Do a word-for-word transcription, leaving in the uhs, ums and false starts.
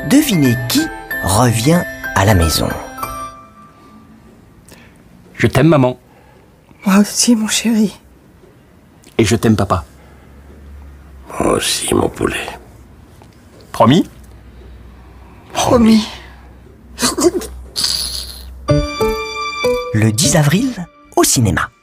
Devinez qui revient à la maison. Je t'aime, maman. Moi aussi, mon chéri. Et je t'aime, papa. Moi aussi, mon poulet. Promis? Promis. Le dix avril, au cinéma.